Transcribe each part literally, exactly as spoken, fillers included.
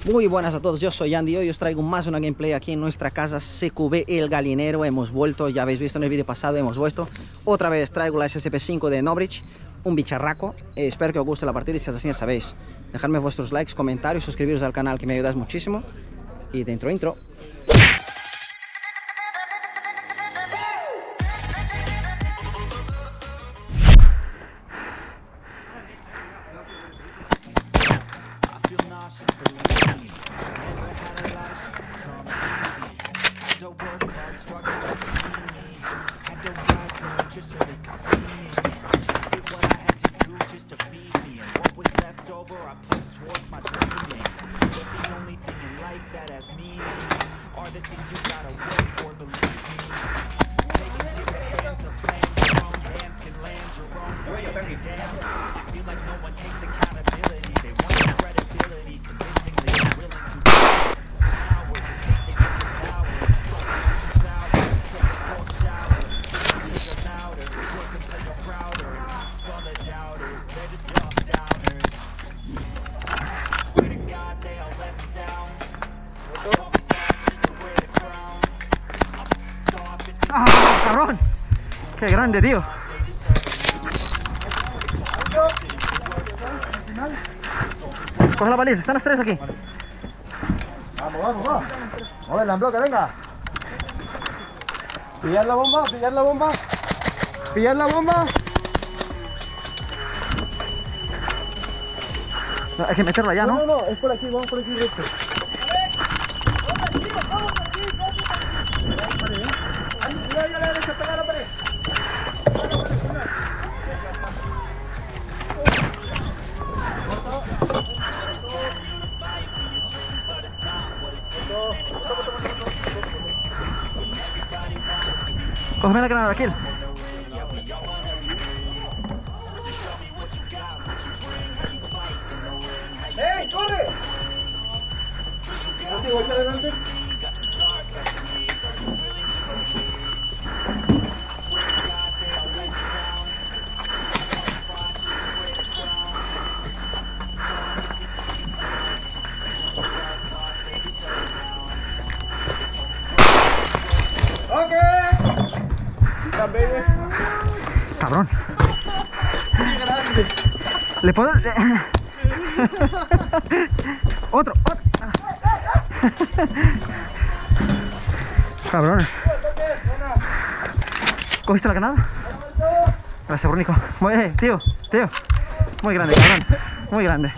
Muy buenas a todos, yo soy Andy y hoy os traigo más una gameplay aquí en nuestra casa C Q B El Gallinero. Hemos vuelto, ya habéis visto en el vídeo pasado, hemos vuelto. Otra vez traigo la S S P cinco de Nobrich, un bicharraco. Eh, espero que os guste la partida y si es así ya sabéis, dejadme vuestros likes, comentarios, suscribiros al canal que me ayudáis muchísimo. Y dentro intro. ¡Ah, cabrón! ¡Qué grande, tío! Coge la baliza, están las tres aquí. Vamos, vamos, vamos. Moverla en bloque, venga. Pillar la bomba, pillar la bomba. Pillar la bomba. No, hay que meterla ya, ¿no? No, no, no, es por aquí, vamos por aquí recto. Cógeme la granada, kill. ¡Ey, corre! Contigo, echa adelante. Cabrón. ¿Le puedo...? Otro, otro. Cabrón. ¿Cogiste la granada? Gracias, Brunico. Muy bien, tío, tío. Muy grande, cabrón. Muy grande.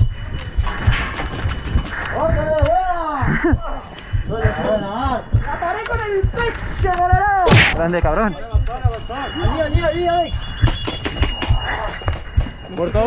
¡La paré con el pecho, golero! Grande, cabrón. Allí, allí, allí, allí. Corto.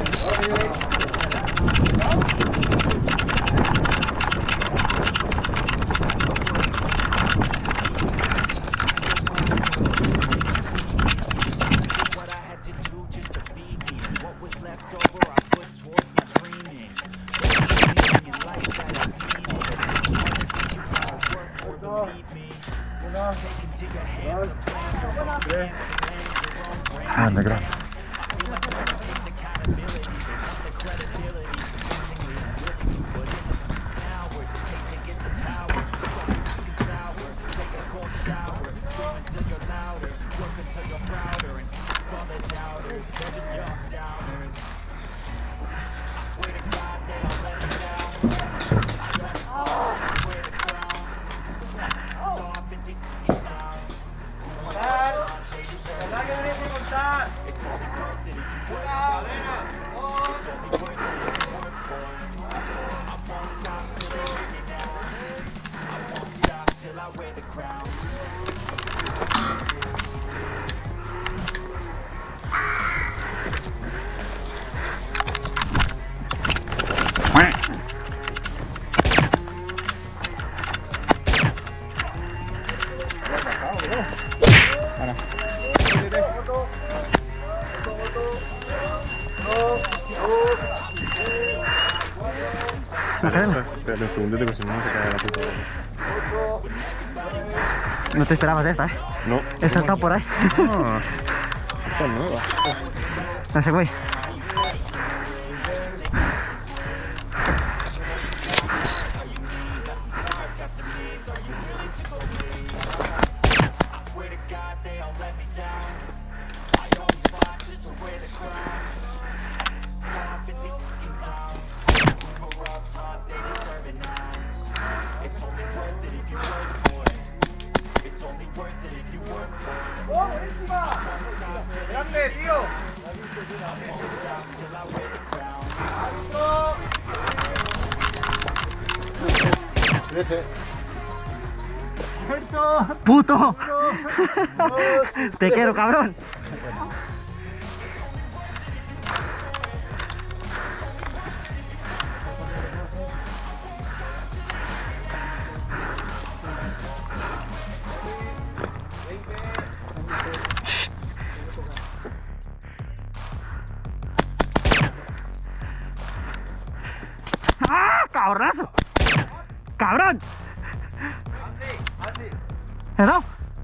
Grande, grande. Espera un segundo que si no se cae la puta. No te esperabas esta, ¿eh? No. He saltado por ahí. Ah, esta nueva. No sé, güey. ¡Grande, tío! Trece. ¡Muerto! ¡Puto! Te quiero, cabrón. ¡Ah, cabronazo! ¡Cabrón! ¿Me ha dado?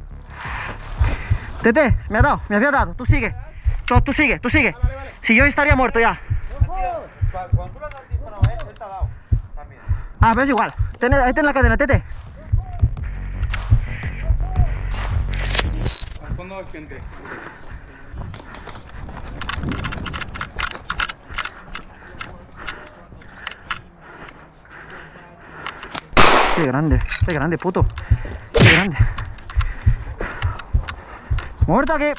Tete, me ha dado, me había dado. Tú sigue. Tú, tú sigue, tú sigue. Si yo estaría muerto ya. Cuando tú lo has disparado, ¿eh? Él te ha dado. También. Ah, pero es igual. Ten, ahí ten la cadena, Tete. Al fondo hay gente. Qué grande, qué grande, puto. Qué grande. Muerto aquí.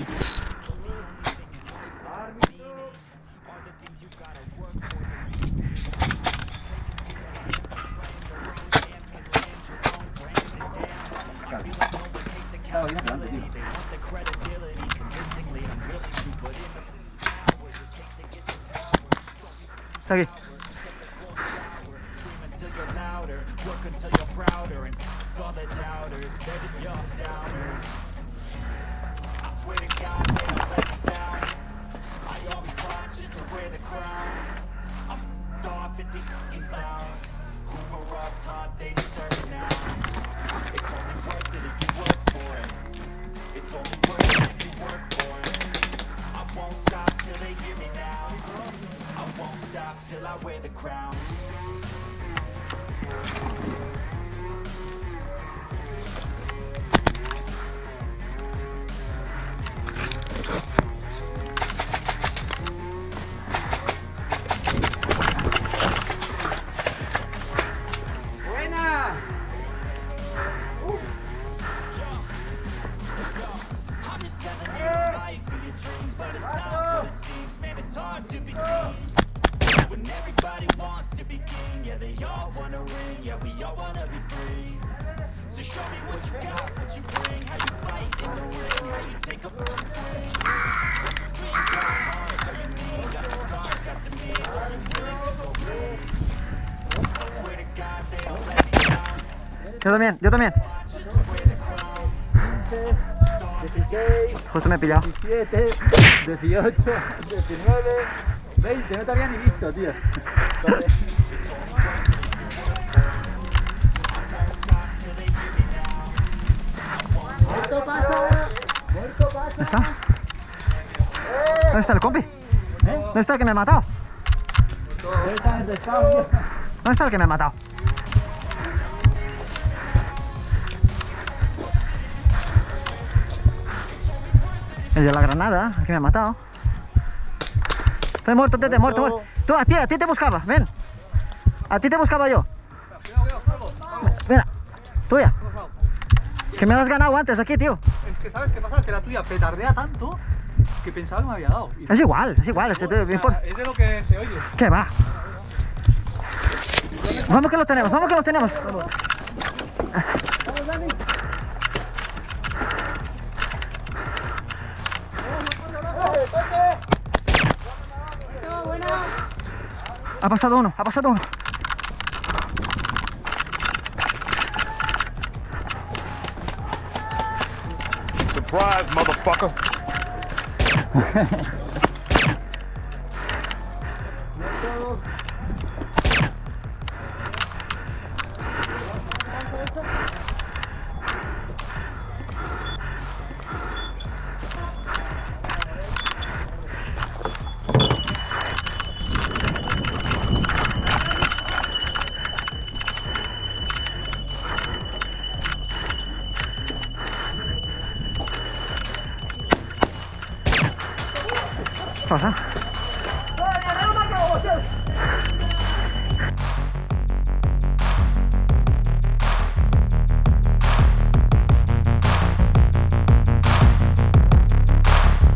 Está aquí. Till I wear the crown. Buena. I'm just telling you life for your dreams, but it's not what it seems. Man, it's hard to be seen when everybody wants to be king. Yeah, they all wanna ring. Yeah, we all wanna be free. So show me what you got, what you bring, how you fight in the ring, how you take a first swing. Dreams are hard, what you mean? Got some scars, got some needs. Are you willing to go big? I swear to God, they all let me down. Yo también, yo también. Just to wear the crown. dieciséis, Justo me he pillado. diecisiete, dieciocho, diecinueve, veinte. No te había ni visto, tío. Muerto pasa. Muerto pasa. ¿Dónde está? ¿Dónde está el compi? ¿Dónde está el que me ha matado? ¿Dónde está el que me ha matado? El de la granada, el que me ha matado. Estoy muerto, Tete, muerto, muerto. Tú, a ti, a ti te buscaba, ven. A ti te buscaba yo. Mira, tuya. Que me has ganado antes aquí, tío. Es que ¿sabes qué pasa? Que la tuya petardea tanto que pensaba que me había dado. Y- Es igual, es igual. Este, o sea, me importa. es de lo que se oye. ¿Qué va? Vamos que lo tenemos, vamos que lo tenemos. Ha pasado uno, ha pasado uno. Surprise, motherfucker. Pasa.